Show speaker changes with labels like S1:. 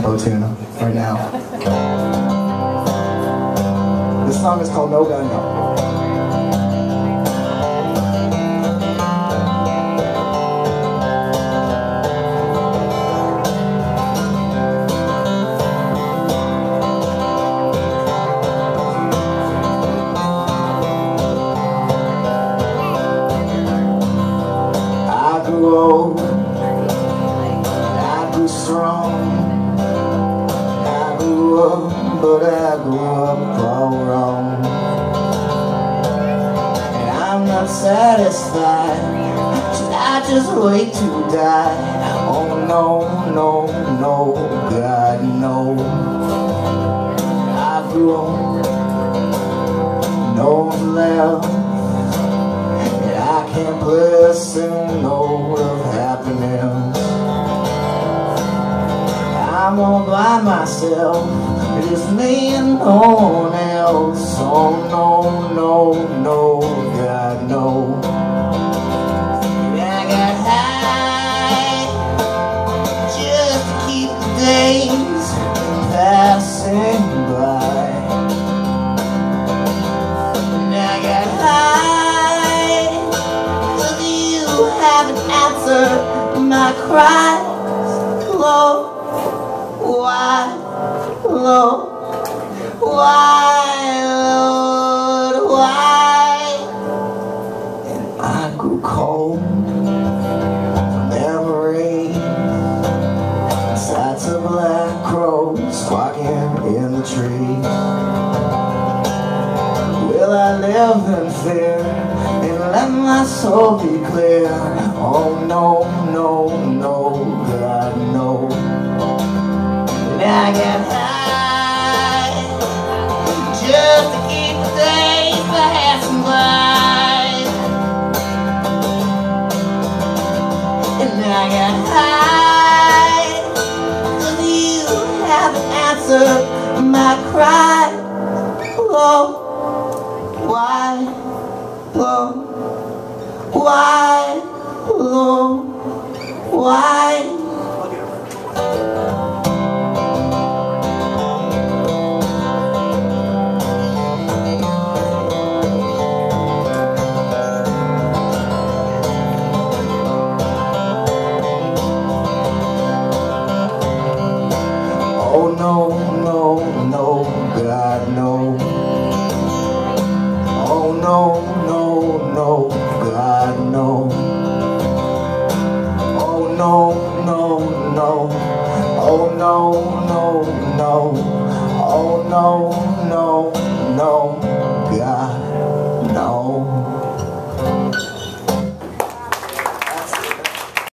S1: tune right now. This song is called No God No. I grew old, I grew strong, I grew up, but I grew up all wrong. And I'm not satisfied, should I just wait to die? Oh no, no, no, God no. I grew old, no one's left, I can't play a single note of happiness. I'm all by myself, it's me and no one else. Oh no, no, no, God no. I got high just to keep the days passing by. And I got high, haven't answered my cries, Lord, why, Lord, why, Lord, why? And I grew cold from memory, sights of black crows squawking in the trees. Will I live in fear and let my soul be clear? Oh no, no, no, God no. And I get high just to keep the days passing by. And I get high 'cause you haven't answered my cry. Lord, why, Lord, why, Lord, why? Oh no, no, no, God no. Oh no, no, no, God no. Oh no, no, no. Oh no, no, no. Oh no, no, no.